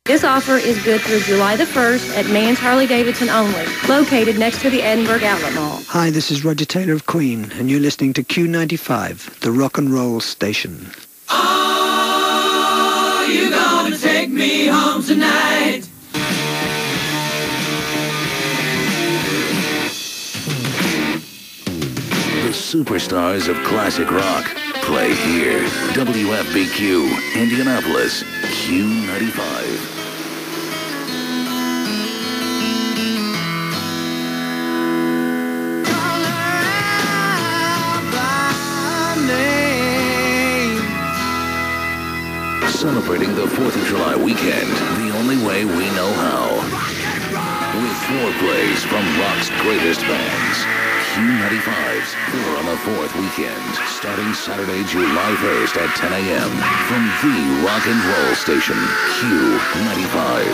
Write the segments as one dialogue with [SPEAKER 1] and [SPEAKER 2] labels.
[SPEAKER 1] This offer is good through July the 1st at Mann's Harley-Davidson only, located next to the Edinburgh Outlet Mall.
[SPEAKER 2] Hi, this is Roger Taylor of Queen, and you're listening to Q95, the rock and roll station.
[SPEAKER 3] Are you gonna take me home tonight?
[SPEAKER 4] The superstars of classic rock play here. WFbQ, Indianapolis, Q95. Celebrating the 4th of July weekend the only way we know how. With 4 plays from rock's greatest bands. Q95's 4 on the 4th weekend, starting Saturday, July 1st at 10 a.m. from the rock and roll station, Q95.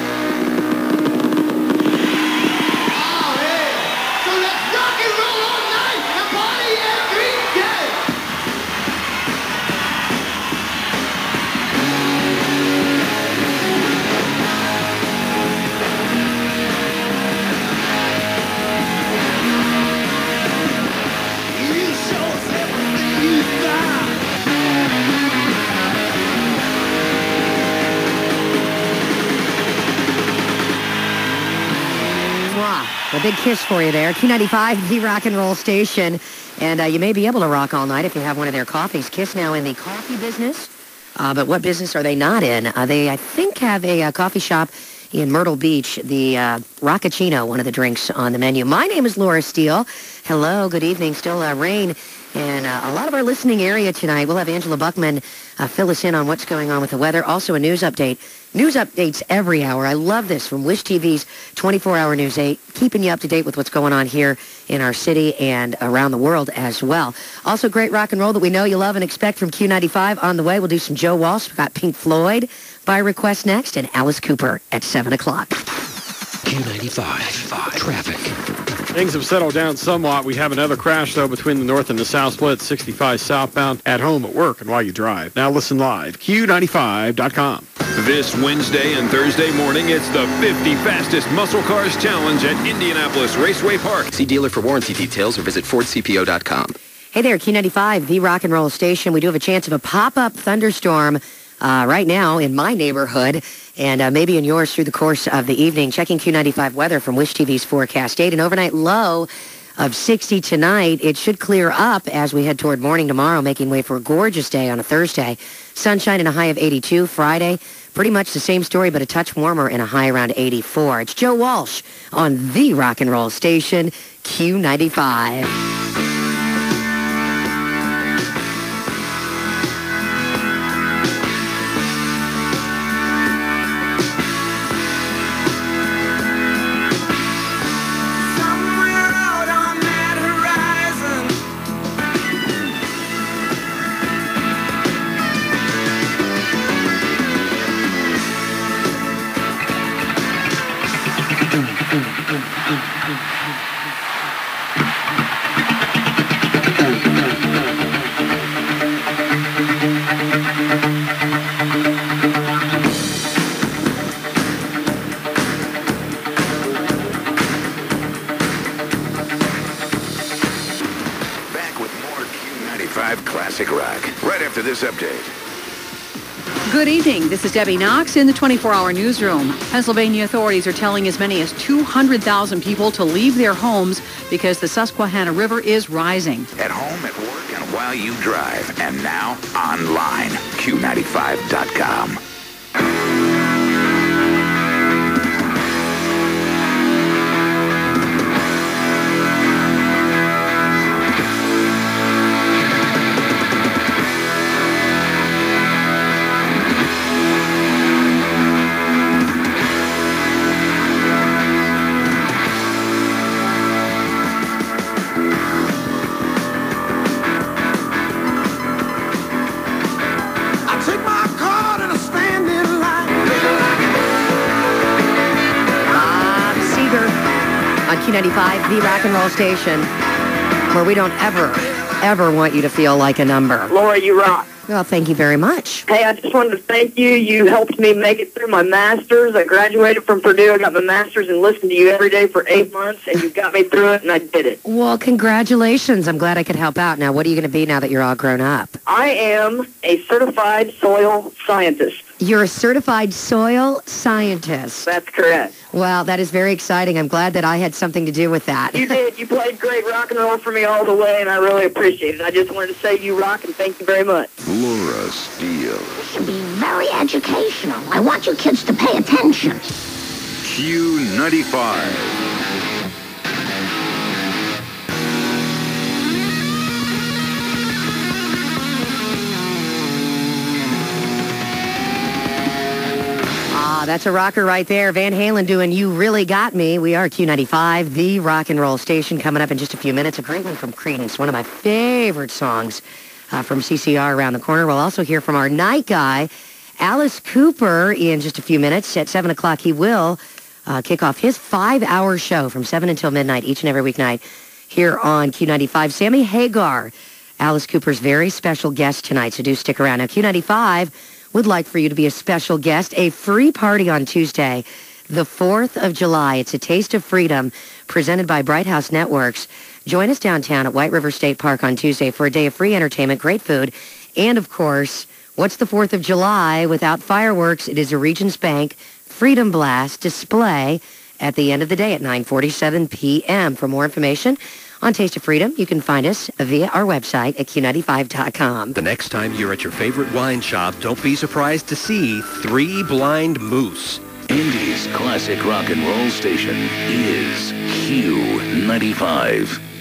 [SPEAKER 5] A big kiss for you there. Q95, the rock and roll station. And you may be able to rock all night if you have one of their coffees. Kiss now in the coffee business. But what business are they not in? They, I think, have a coffee shop in Myrtle Beach, the Roccacino, one of the drinks on the menu. My name is Laura Steele. Hello, good evening. Still rain in a lot of our listening area tonight. We'll have Angela Buckman fill us in on what's going on with the weather. Also a news update. News updates every hour. I love this from Wish TV's 24-hour News 8, keeping you up to date with what's going on here in our city and around the world as well. Also great rock and roll that we know you love and expect from Q95. On the way, we'll do some Joe Walsh. We've got Pink Floyd by request next, and Alice Cooper at 7 o'clock.
[SPEAKER 6] Q95 traffic.
[SPEAKER 7] Things have settled down somewhat. We have another crash, though, between the north and the south split, 65 southbound, at home, at work, and while you drive. Now listen live, Q95.com.
[SPEAKER 8] This Wednesday and Thursday morning, it's the 50 Fastest Muscle Cars Challenge at Indianapolis Raceway Park.
[SPEAKER 6] See dealer for warranty details or visit FordCPO.com.
[SPEAKER 5] Hey there, Q95, the rock and roll station. We do have a chance of a pop-up thunderstorm right now in my neighborhood and maybe in yours through the course of the evening. Checking Q95 weather from Wish TV's forecast date. An overnight low of 60 tonight. It should clear up as we head toward morning tomorrow, making way for a gorgeous day on a Thursday. Sunshine and a high of 82. Friday, pretty much the same story, but a touch warmer and a high around 84. It's Joe Walsh on the rock and roll station, Q95.
[SPEAKER 4] Classic rock. Right after this update.
[SPEAKER 9] Good evening. This is Debbie Knox in the 24-hour newsroom. Pennsylvania authorities are telling as many as 200,000 people to leave their homes because the Susquehanna River is rising.
[SPEAKER 4] At home, at work, and while you drive. And now, online. Q95.com.
[SPEAKER 5] Q95, the rock and roll station, where we don't ever want you to feel like a number.
[SPEAKER 10] Laura, you rock.
[SPEAKER 5] Well, thank you very much.
[SPEAKER 10] Hey, I just wanted to thank you. You helped me make it through my master's. I graduated from Purdue. I got my master's and listened to you every day for 8 months, and you got me through it, and I did it.
[SPEAKER 5] Well, congratulations. I'm glad I could help out. Now, what are you going to be now that you're all grown up?
[SPEAKER 10] I am a certified soil scientist.
[SPEAKER 5] You're a certified soil scientist.
[SPEAKER 10] That's correct.
[SPEAKER 5] Well, that is very exciting. I'm glad that I had something to do with that.
[SPEAKER 10] You did. You played great rock and roll for me all the way, and I really appreciate it. I just wanted to say you rock, and thank you very much.
[SPEAKER 4] Laura Steele.
[SPEAKER 11] This should be very educational. I want you kids to pay attention.
[SPEAKER 4] Q95.
[SPEAKER 5] That's a rocker right there. Van Halen doing You Really Got Me. We are Q95, the rock and roll station. Coming up in just a few minutes, a great one from Creedence, one of my favorite songs from CCR around the corner. We'll also hear from our night guy, Alice Cooper, in just a few minutes. At 7 o'clock, he will kick off his 5-hour show from 7 until midnight each and every weeknight here on Q95. Sammy Hagar, Alice Cooper's very special guest tonight, so do stick around. Now, Q95 would like for you to be a special guest. A free party on Tuesday, the 4th of July. It's a Taste of Freedom presented by Bright House Networks. Join us downtown at White River State Park on Tuesday for a day of free entertainment, great food, and, of course, what's the 4th of July without fireworks? It is a Regions Bank Freedom Blast display at the end of the day at 9:47 p.m. For more information on Taste of Freedom, you can find us via our website at Q95.com.
[SPEAKER 12] The next time you're at your favorite wine shop, don't be surprised to see 3 blind moose.
[SPEAKER 4] Indy's classic rock and roll station is Q95.